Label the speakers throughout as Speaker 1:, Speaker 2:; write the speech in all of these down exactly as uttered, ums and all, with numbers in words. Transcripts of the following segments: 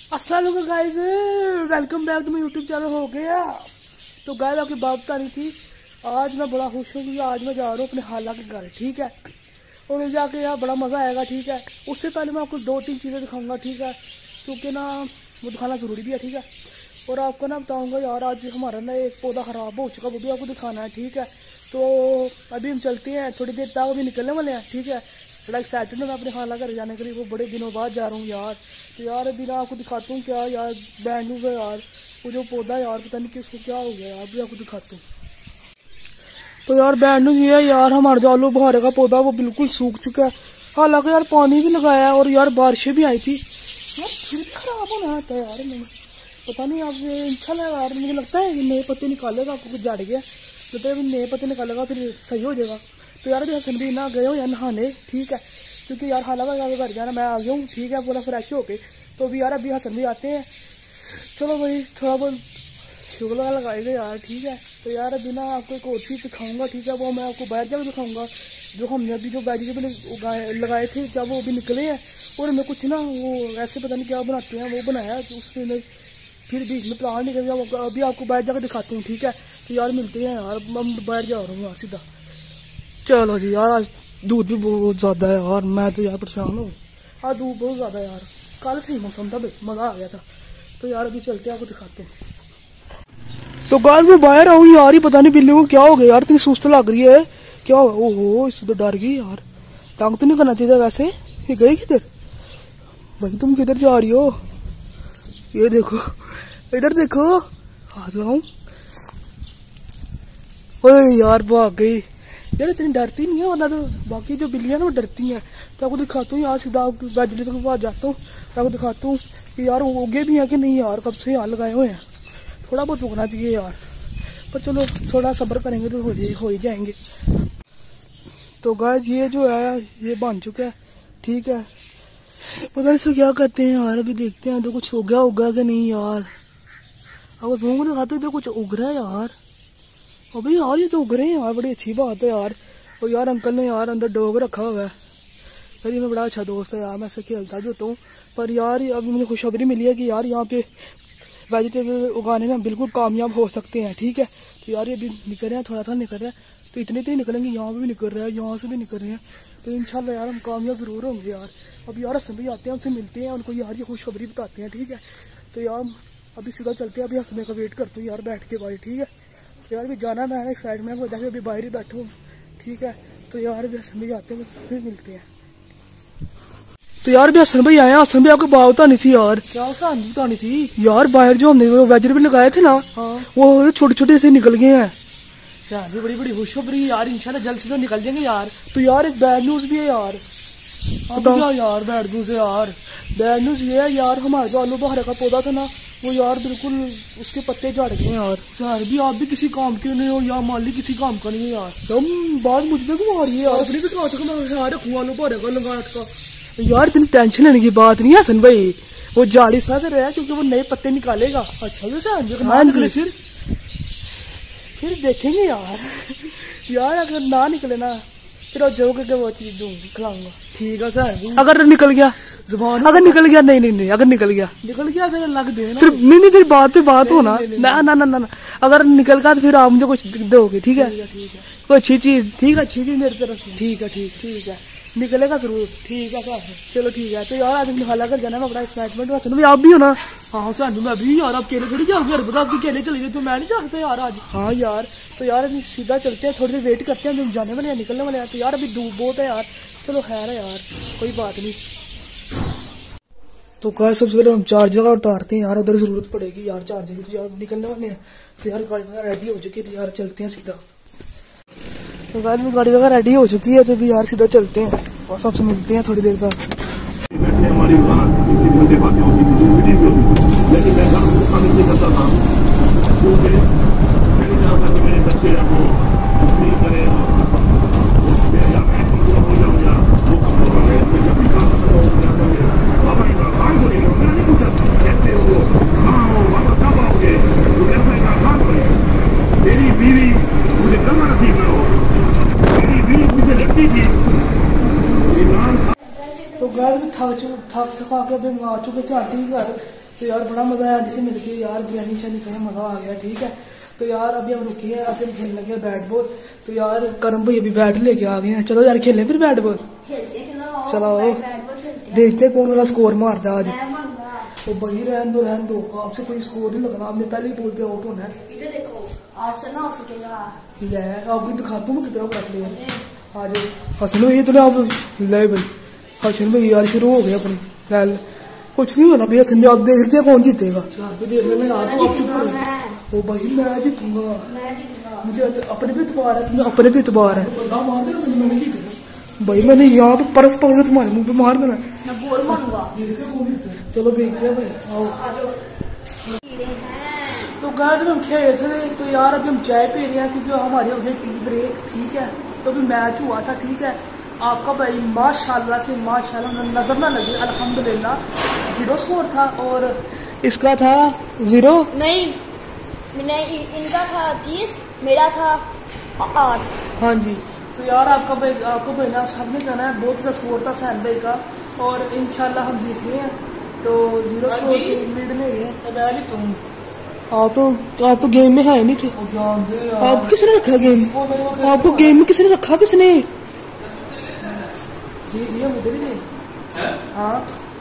Speaker 1: अस्सलाम guys, welcome back to my YouTube channel. हो गया तो गाइस आपकी बात बता रही थी। आज मैं बड़ा खुश हूँ क्योंकि आज मैं जा रहा हूँ अपने खाला के घर, ठीक है। और मैं जाके यार बड़ा मज़ा आएगा, ठीक है। उससे पहले मैं आपको दो तीन चीज़ें दिखाऊंगा, ठीक है, क्योंकि ना वो दिखाना ज़रूरी भी है, ठीक है। और आपको ना बताऊँगा यार, आज हमारा ना एक पौधा ख़राब हो चुका, वो भी आपको दिखाना है, ठीक है। तो अभी हम चलते हैं, थोड़ी देर तक अभी निकलने वाले हैं, ठीक है। बड़ा एक्साइटेड हूँ मैं अपने खाला घर जाने के लिए, वो बड़े दिनों बाद जा रहा हूँ यार। तो यार अभी ना आपको दिखाता हूँ क्या यार, बैंड है यार, वो जो पौधा है यार, पता नहीं कि उसको क्या हो गया यार, अभी आपको दिखाता हूँ। तो यार बैंड ये है यार, हमारा जो आलू बुखारे का पौधा वो बिल्कुल सूख चुका है। हालांकि यार पानी भी लगाया है और यार बारिशें भी आई थी यार, फिर भी खराब होना था यार। नहीं पता नहीं अब इंशाल्लाह यार, मुझे लगता है कि नए पत्ते निकालेगा, आपको कुछ जड़ गया तो अभी नए पत्ते निकालेगा फिर सही हो जाएगा। तो यार अभी हसन भी ना गए हो यार नहाने, ठीक है, क्योंकि यार हालांकि आगे घर जाना, मैं आ गया हूँ, ठीक है, पूरा फ्रेश हो गए। तो अभी यार अभी हसन भी आते हैं, चलो भाई थोड़ा बहुत शुगर लगाएगा यार, ठीक है। तो यार अभी ना आपको एक और चीज़ दिखाऊंगा, ठीक है, वो मैं आपको बाहर जाकर दिखाऊंगा। जो हमने अभी जो वेजिटेबल उगाए लगाए थे क्या वो अभी निकले हैं, और हमें कुछ ना वो ऐसे पता नहीं क्या बनाते हैं वो बनाया, तो उसमें फिर बीच में प्लान निकल गया, अभी आपको बाहर जाकर दिखाता हूँ, ठीक है। तो यार मिलते हैं यार, हम बाहर जा रहा हूँ यार सीधा। चलो जी यार, आज दूध भी बहुत ज़्यादा है यार, मैं तो यार परेशान हूँ, आज धूप बहुत ज़्यादा है यार। कल सही मौसम था भाई, मज़ा आ गया था। तो यार अभी चलते हैं, आपको दिखाते हैं। तो गाल में बाहर आऊँ यार, ही पता नहीं बिल्ली को क्या हो गया यार, इतनी सुस्त लग रही है, क्या हो? ओहो इससे तो डर गई यार, तंग तो नहीं करना चाहिए वैसे। ये गई किधर भाई, तुम किधर जा रही हो? ये देखो, इधर देखो, हाथ लगाऊं। ओए यार भाग गई यार, इतनी डरती नहीं है, वरना तो बाकी जो बिल्लियां ना वो डरती हैं। तो आपको दिखाता हूँ यार, सीधा वेजिटेबल के पास जाता हूँ, तो आपको दिखाता हूँ कि यार उगे भी हैं कि नहीं यार, कब से यार लगाए हुए हैं। थोड़ा बहुत उगना चाहिए यार, पर चलो थोड़ा सब्र करेंगे तो हो ही हो ही जाएंगे। तो गाइस ये जो है ये बन चुका है, ठीक है, पता नहीं इसको क्या करते हैं यार, अभी देखते हैं तो कुछ उगा उगा कि नहीं यार। अगर धूम दिखाते तो कुछ उग रहा है यार, अभी यार ये तो उग रहे हैं यार, बड़ी अच्छी बात है यार। और यार अंकल ने यार अंदर डॉग रखा हुआ है यार, ये मैं बड़ा अच्छा दोस्त है यार, मैं ऐसे खेलता भी होता हूँ। पर यार अभी मुझे खुशखबरी मिली है कि यार यहाँ पे वेजिटेबल उगाने में हम बिल्कुल कामयाब हो सकते हैं, ठीक है। तो यार ये भी निकल रहे हैं, थोड़ा थोड़ा निकल रहा है, तो इतने इतने निकलेंगे, यहाँ पे भी निकल रहा है, यहाँ से भी निकल रहे हैं, तो इंशाल्लाह यार हम कामयाब ज़रूर होंगे यार। अब यार हसन भी आते हैं, उनसे मिलते हैं, उनको यार ये खुशखबरी बताते हैं, ठीक है। तो यार अभी सीधा चलते हैं, अभी हसन का वेट करते हैं यार बैठ के भाई, ठीक है। तो यार अभी जाना मैं एक साइड में वजह से अभी बाहर ही बैठा हूँ, ठीक है। तो यार अभी हसन भी आते हैं, फिर मिलते हैं। तो यार भी हसन भाई आए, हसन भाई आपको बात बतानी थी यार। क्या बतानी थी यार? बाहर जो हमने वेजिटेबल लगाए थे ना, हाँ, वो छोटे छोटे से निकल गए हैं यार, ये बड़ी बड़ी खुशखबरी यार, इंशाल्लाह जल्द से जल्द निकल जाएंगे यार। तो यार एक बैड न्यूज भी है यार, क्या यार बैड न्यूज है यार? बैड न्यूज ये है यार, हमारा जो आलू बुखारे का पौधा था ना, वो यार बिल्कुल उसके पत्ते झड़ गए यार। यार भी आप भी किसी काम के नहीं हो या माली किसी काम का नहीं है यार, तुम बात मुझ पे क्यों आ रही है यार? अपनी भी कहा मैं ख्याल रखूँ आलू बुखारे का लगा का यार, इतनी टेंशन लेने की बात नहीं है हसन भाई, वो जाली सा रहा है क्योंकि वो नए पत्ते निकालेगा। अच्छा निकले फिर फिर देखेंगे यार। यार अगर ना निकले ना फिर जोगे के वो चीज दूंगी खिलाऊंगा, ठीक है सर। अगर निकल गया जुबान, अगर निकल गया नहीं नहीं नहीं अगर निकल गया निकल गया फिर लग दे फिर नहीं नहीं फिर बात पे बात हो ना ना ना ना ना अगर निकल गया तो फिर आप मुझे कुछ दोगे, ठीक है, कोई अच्छी चीज, ठीक है, अच्छी चीज मेरी तरफ से, ठीक है, ठीक ठीक है, निकलेगा जरूर, ठीक है सर, चलो ठीक है। तो यार आज निकाला कर जाना, मैं बड़ा एक्साइटमेंट हुआ, चलो आप भी हो ना? हाँ सर मैं भी यार, आप केले थोड़ी जाओगे घर बता, आपकी केले चली गई तो मैं नहीं जानता यार आज। हाँ यार तो यार अभी सीधा चलते हैं, थोड़ी देर वेट करते हैं, हम जाने वाले हैं, निकलने वाले हैं। तो यार अभी धूप बहुत है यार, चलो खैर है यार, कोई बात नहीं। तो क्या सबसे पहले हम चार्जर का उतारते हैं यार, उधर जरूरत पड़ेगी यार चार्जर की, तो यार निकलने वाले हैं। तो यार गाड़ी वगैरह रेडी हो चुकी है, तो यार चलते हैं सीधा। तो गाड़ी में गाड़ी वगैरह रेडी हो चुकी है, तो भी यार सीधा चलते हैं और सबसे मिलते हैं थोड़ी देर तक। तो गाय भी थक थक थका के अभी आ चुके थे आंटी के घर, तो यार बड़ा मजा आया आंटी से मिलके यार, बिरयानी शानी खाया, मजा आ गया। ठीक है, तो यार अभी हम रुके हैं, अभी हम खेलने लगे बैट बॉल। तो यार करम भाई अभी बैट लेके आ गए हैं, चलो यार खेलें फिर बैट बॉल। चलो देखते कौन वाला स्कोर मारता है आज। तो भाई रहन दो रहन दो, आपसे कोई स्कोर नहीं लगना, आपने पहले ही बॉल पे आउट होना है।
Speaker 2: इधर देखो, आपसे ना हो सकेगा।
Speaker 1: ले आपको दिखाता हूँ कितना कर लिया आज। हसन भाई तो आप ले भाई, हसन भाई यार शुरू हो गया अपनी गैल। कुछ नहीं होना भैया, संजय आप देखते हैं कौन जीतेगा। देख लेना यार, तो आप चुप करो। ओ भाई मैं जीतूंगा, मुझे अपने भी इतबार है, तुम्हें अपने भी इतबार है। मार देना मैंने, मैंने जीतना भाई, मैंने यहाँ पे परस पकड़ के तुम्हारे मुंह पे मार देना।
Speaker 2: मैं बोल मारूंगा।
Speaker 1: चलो देखते हैं भाई, आओ। तो गाइस हम खेल थे, तो यार अभी हम चाय पी रहे हैं क्योंकि हमारी हो गई टी ब्रेक। ठीक है, तो अभी मैच हुआ था। ठीक है, आपका भाई माशाल्लाह से माशाल्लाह नजर ना लगे, अल्हम्दुलिल्लाह जीरो स्कोर था और इसका था जीरो
Speaker 2: नहीं, मैंने इनका था तीस, मेरा था आठ।
Speaker 1: हाँ जी, तो यार आपका भाई आपको भाई ना सबने जाना है, बहुत अच्छा स्कोर था सैन भाई का और इंशाल्लाह हम जीत गए हैं। तो जीरो स्कोर से लीड ले गए। तुम आप तो आप तो गेम में है नहीं थे। आपको किसने रखा गेम? आपको गेम में किसने रखा? किसने? जी जी हम उधर ही नहीं। हाँ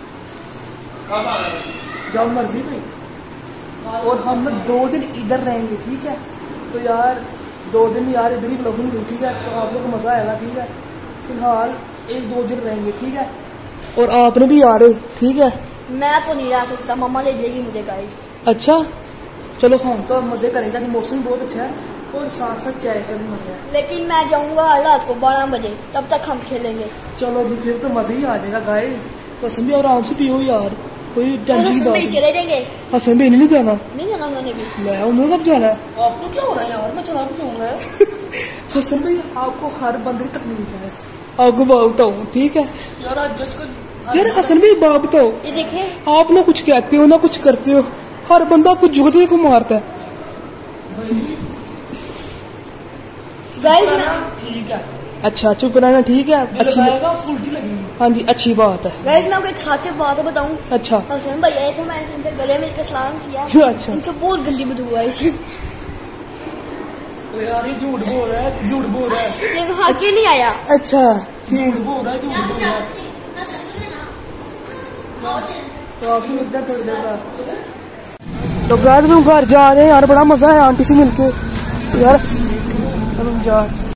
Speaker 1: जब मर्जी भाई, और हम लोग दो दिन इधर रहेंगे। ठीक है, तो यार दो दिन यार इधर ही ब्लॉगिंग हुई। ठीक है, तो आप लोग को मजा आएगा। ठीक है, फिलहाल एक दो दिन रहेंगे। ठीक है, और आपने भी आ रहे। ठीक है,
Speaker 2: मैं तो नहीं रह सकता, मम्मा ले जाएगी मुझे गाइस।
Speaker 1: अच्छा चलो हम तो मजे करेंगे, मौसम बहुत अच्छा है और साथ साथ चाय का भी मजा है।
Speaker 2: लेकिन मैं जाऊंगा रात को बारह बजे, तब तक हम खेलेंगे।
Speaker 1: चलो जी फिर तो मजा ही आ जाएगा गाइस। तो हसन भी आराम से पियो यार, कोई टेंशन की बात नहीं।
Speaker 2: चले जाएंगे।
Speaker 1: हसन भी नहीं जाना,
Speaker 2: नहीं जाना उन्होंने भी।
Speaker 1: मैं उन्होंने कब जाना है? आपको क्या हो रहा है यार, मैं चला भी जाऊंगा। हसन भाई आपको हर बंदे की तकलीफ है, आपको बात बताऊं। ठीक है यार, आज यार हसन भाई बात बताओ,
Speaker 2: ये देखिए
Speaker 1: आप ना कुछ कहते हो ना कुछ करते हो, हर बंदा आपको झुकते को मारता है।
Speaker 2: गाइस मैं
Speaker 1: ठीक है, अच्छा चुप रहना। ठीक है, अच्छी उल्टी लगेगी। हाँ जी अच्छी बात है।
Speaker 2: गाइस मैं आपको एक साथ बात बताऊं।
Speaker 1: अच्छा
Speaker 2: हसन भाई आए थे, मैंने इनसे गले मिलकर सलाम किया।
Speaker 1: अच्छा,
Speaker 2: इनसे बहुत गंदी बदबू आई थी।
Speaker 1: यार ये झूठ बोल रहा है, झूठ बोल रहा है,
Speaker 2: लेकिन हक ही नहीं आया।
Speaker 1: अच्छा ठीक बोल रहा है, झूठ बोल रहा है। तो आपसे मिलते हैं थोड़ी देर बाद। तो गाइस हम घर जा रहे हैं यार, बड़ा मजा है आंटी से मिलके यार। हम जा